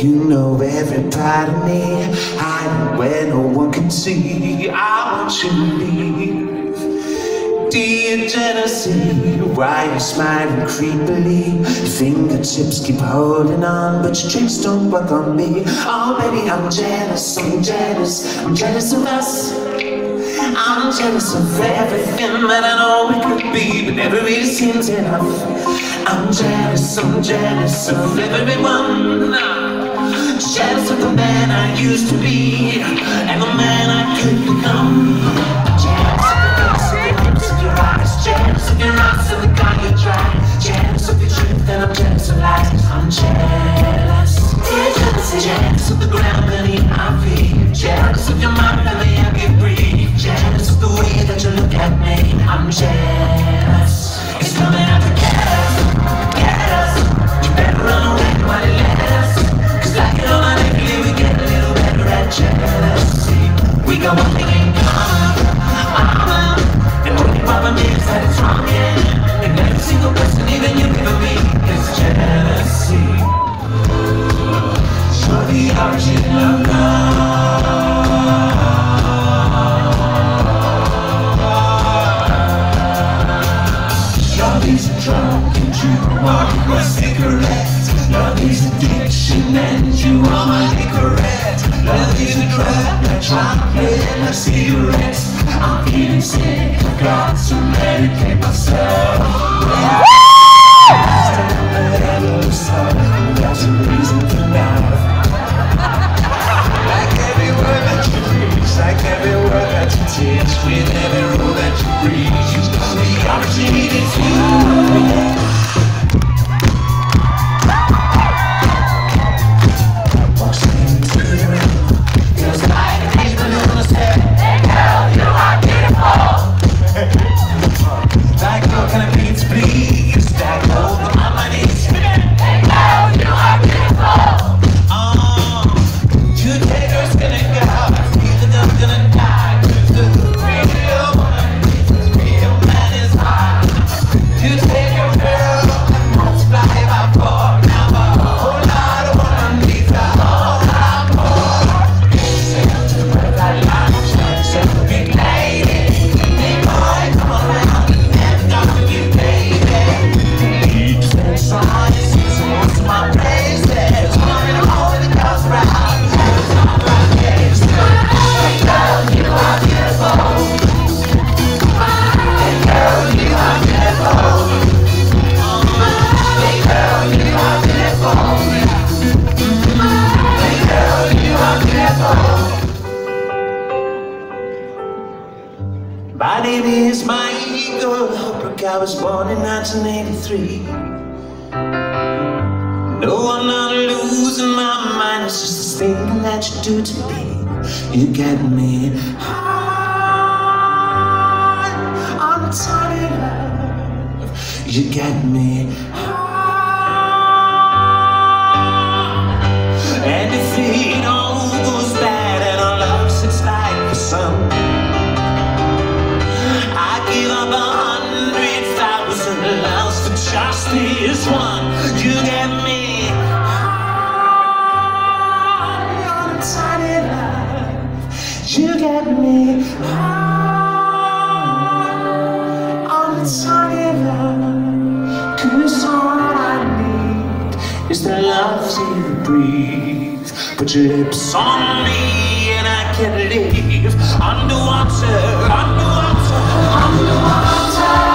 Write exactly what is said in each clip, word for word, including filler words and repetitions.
You know every part of me, hiding where no one can see. I want you to leave. Dear jealousy, why you smiling creepily? Your fingertips keep holding on, but your tricks don't work on me. Oh baby, I'm jealous, I'm jealous, I'm jealous of us. I'm jealous of everything that I know we could be, but never really seems enough. I'm jealous, I'm jealous of everyone. Jealous of the man I used to be, and the man I could become. Jealous of the lips, of the lips of your eyes. Jealous of your eyes and the gun you try. Jealous of the truth and I'm jealous of lies. I'm jealous. Jealous, jealous of the ground beneath my feet. Jealous of your mind and the air you breathe. Jealous of the way that you look at me. I'm jealous. It's coming out to get us, get us. You better run away while you let us. Cause like it or not, lately we get a little better at jealousy. We got one thing in common, uh-huh. And only problem is that it's wrong, yeah. And every single person, even you, even me, is jealousy. You're the origin of love. Love is a drug and you are a cigarette. Love is addiction and you are my cigarette. Love is a drug, a chocolate and a cigarette. I'm feeling sick, I've got to medicate myself. That's a reason for now. Like every word that you preach, like every word that you teach, with every rule that you breathe, you know the origin is you. My name is MIKA. I was born in nineteen eighty-three. No, I'm not losing my mind. It's just the thing that you do to me. You get me high on the tiny love. You get me high. And if it all goes bad and our love sits like the sun, give up a hundred thousand lives for just this one. You get me high on a tiny love. You get me high on a tiny love. Cause all I need is the love to breathe. Put your lips on me and I can live underwater, underwater, underwater.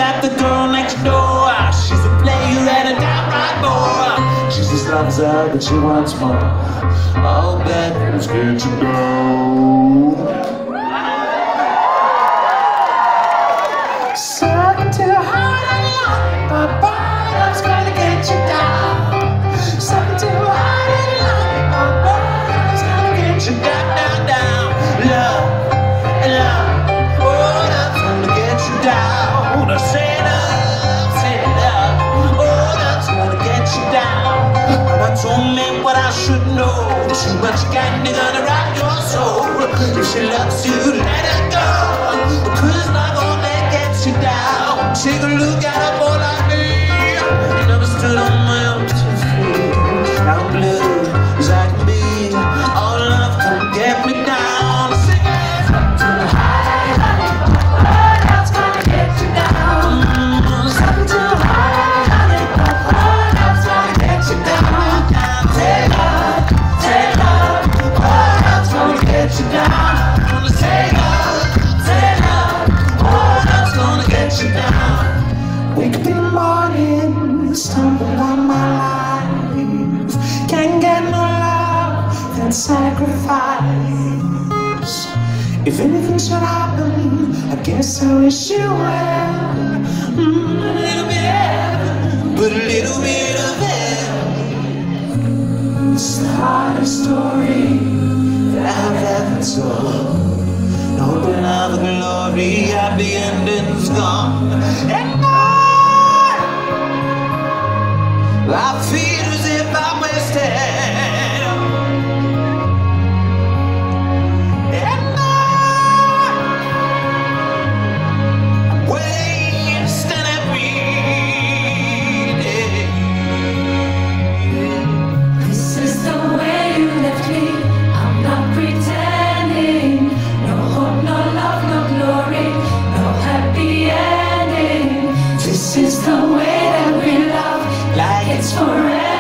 like the girl next door. She's a player and a downright bore. Jesus loves her, but she wants more. Oh, bad things get you down. Sucking too hard and long, but boredom's gonna get you down. Sucking too hard and long, but boredom's gonna get you down, down, down. Love, love, boredom's gonna get you down. Say love, say love, boredom's gonna get you down. Mama told me what I should know. Too much candy gonna rock your soul. If she loves you, let her go, 'cause it's not gonna get you down. Take a look at a boy like me. Never stood on my own two feet. Now I'm blue as I can be. All love can get me down. Sing it. Too high, honey, boredom's gonna get you down. Mm, something too high, honey, boredom's gonna get you down. Take love, take love, boredom's gonna get you down. Take love, take love, boredom's gonna get you down. Wake up in the morning, stumble on my life. Can't get no love, then sacrifice. If anything should happen, I guess I wish you well. Mm, a little bit of heaven, but a little bit of hell. It's the hardest story that I've ever told. Hoping of glory, happy ending's gone. And I, I feel as if I'm wasted. And I, I'm wasting every day. This is the way you left me. I'm not pretending. No hope, no love, no glory, no happy ending. This is the way that we love, like it's forever.